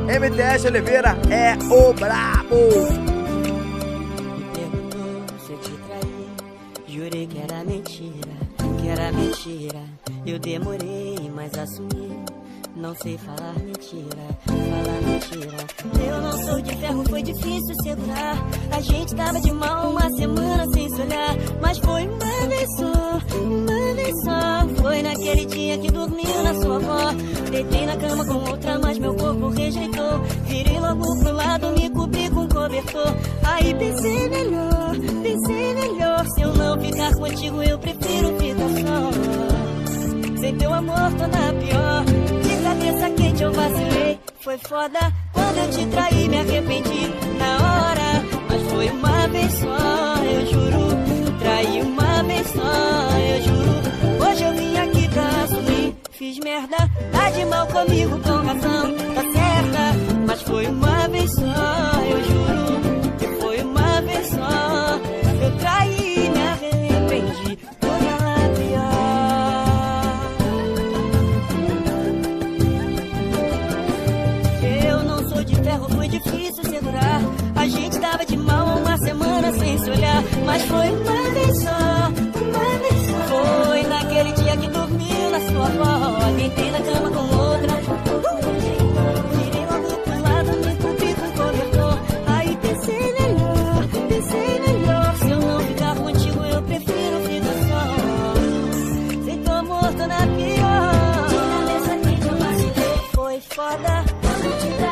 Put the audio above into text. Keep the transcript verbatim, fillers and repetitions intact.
M T S Oliveira é o brabo. Me perguntou se eu te traí, jurei que era mentira, que era mentira. Eu demorei, mas assumi. Não sei falar mentira, falar mentira. Eu não sou de ferro, foi difícil segurar. A gente tava de mal uma semana sem se olhar. Mas foi uma vez só, uma vez só. Foi naquele dia que dormiu na sua avó. Deitei na cama com outra, mas meu corpo rejeitou. Virei logo pro lado, me cobri com cobertor. Aí pensei melhor, pensei melhor. Se eu não ficar contigo, eu prefiro ficar só. Sem teu amor tô na pior. De cabeça quente eu vacilei. Foi foda quando eu te traí, me arrependi na hora. Mas foi uma vez só, eu juro. Traí uma vez só, eu juro. Hoje eu vim aqui pra assumir. Fiz merda, tá de mal comigo, com razão, tá certa. Mas foi uma vez só, eu juro. Foi uma vez só. Eu traí, me arrependi. Tô na pior. Eu não sou de ferro, foi difícil segurar. A gente tava de mal uma semana sem se olhar. Mas foi uma vez só, uma vez só. Foi naquele dia que dormiu na sua avó. Deitei na cama com outra. Virei logo pro lado, me cobri com cobertor. Aí pensei melhor, pensei melhor. Se eu não ficar contigo, eu prefiro ficar só. Sem teu amor, tô na pior. De cabeça quente eu vacilei. Foi foda quando eu te